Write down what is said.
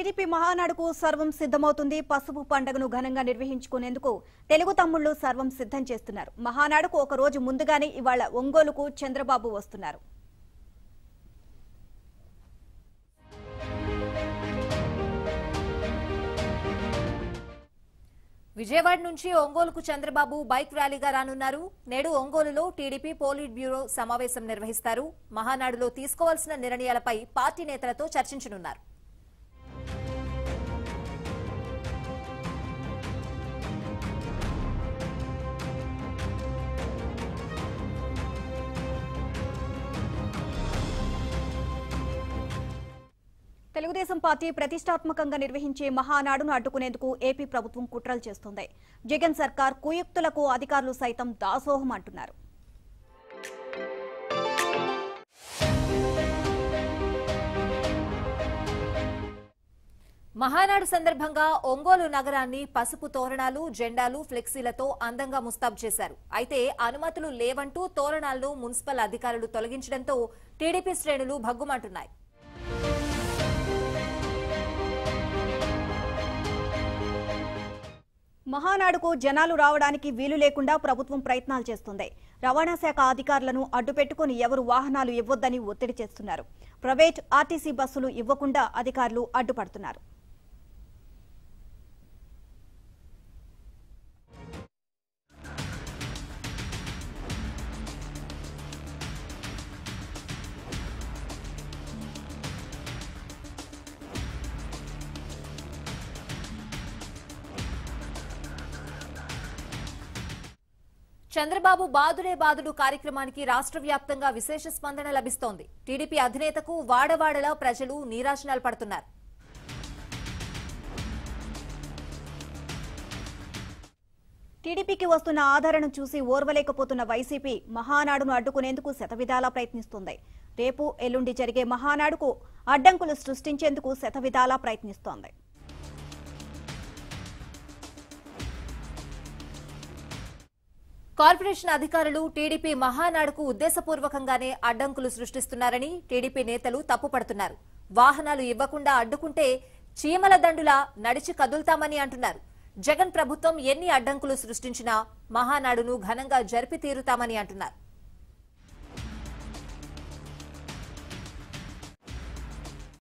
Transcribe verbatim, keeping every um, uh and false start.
TDP మహానాడుకు సర్వం సిద్ధమవుతుంది. పసుపు పండుగను ఘనంగా నిర్వహించుకునేందుకు తెలుగు తమ్ముళ్లు సర్వం సిద్ధం చేస్తున్నారు. మహానాడుకు ఒక రోజు ముందుగానే ఇవాళ ఒంగోలుకు చంద్రబాబు వస్తున్నారు. విజయవాడ నుంచి ఒంగోలుకు చంద్రబాబు బైక్ ర్యాలీగా రానున్నారు. నేడు ఒంగోలులో టీడీపీ పోలిట్ బ్యూరో సమావేశం నిర్వహిస్తారు. మహానాడులో తీసుకోవాల్సిన నిర్ణయాలపై పార్టీ నేతలతో చర్చించనున్నారు. తెలుగుదేశం పార్టీ ప్రతిష్టాత్మకంగా నిర్వహించే మహానాడును అడ్డుకునేందుకు ఏపీ ప్రభుత్వం కుట్రలు చేస్తోంది. జగన్ సర్కార్ కుయుక్తులకు అధికారులు సైతం దాసోహం అంటున్నారు. మహానాడు సందర్భంగా ఒంగోలు నగరాన్ని పసుపు తోరణాలు, జెండాలు, ఫ్లెక్సీలతో అందంగా ముస్తాబు చేశారు. అయితే అనుమతులు లేవంటూ తోరణాలను మున్సిపల్ అధికారులు తొలగించడంతో టీడీపీ శ్రేణులు భగ్గుమంటున్నాయి. మహానాడుకు జనాలు రావడానికి వీలు లేకుండా ప్రభుత్వం ప్రయత్నాలు చేస్తుంది. రవాణా శాఖ అధికారులను అడ్డుపెట్టుకుని ఎవరు వాహనాలు ఇవ్వొద్దని ఒత్తిడి చేస్తున్నారు. ప్రైవేట్ ఆర్టీసీ బస్సులు ఇవ్వకుండా అధికారులు అడ్డుపడుతున్నారు. చంద్రబాబు బాదుడే బాదుడు కార్యక్రమానికి రాష్ట్ర వ్యాప్తంగా విశేష స్పందన లభిస్తోంది. టీడీపీ అధినేతకు వాడవాడలా ప్రజలు నీరాజనాలు పడుతున్నారు. టీడీపీకి వస్తున్న ఆదరణ చూసి ఓర్వలేకపోతున్న వైసీపీ మహానాడును అడ్డుకునేందుకు శతవిధాలా ప్రయత్నిస్తోంది. రేపు ఎల్లుండి జరిగే మహానాడుకు అడ్డంకులు సృష్టించేందుకు శతవిధాలా ప్రయత్నిస్తోంది. కార్పొరేషన్ అధికారులు టీడీపీ మహానాడుకు ఉద్దేశపూర్వకంగానే అడ్డంకులు సృష్టిస్తున్నారని టీడీపీ నేతలు తప్పుపడుతున్నారు. వాహనాలు ఇవ్వకుండా అడ్డుకుంటే చీమల దండులా నడిచి కదులుతామని అంటున్నారు. జగన్ ప్రభుత్వం ఎన్ని అడ్డంకులు సృష్టించినా మహానాడును ఘనంగా జరిపి తీరుతామని అంటున్నారు.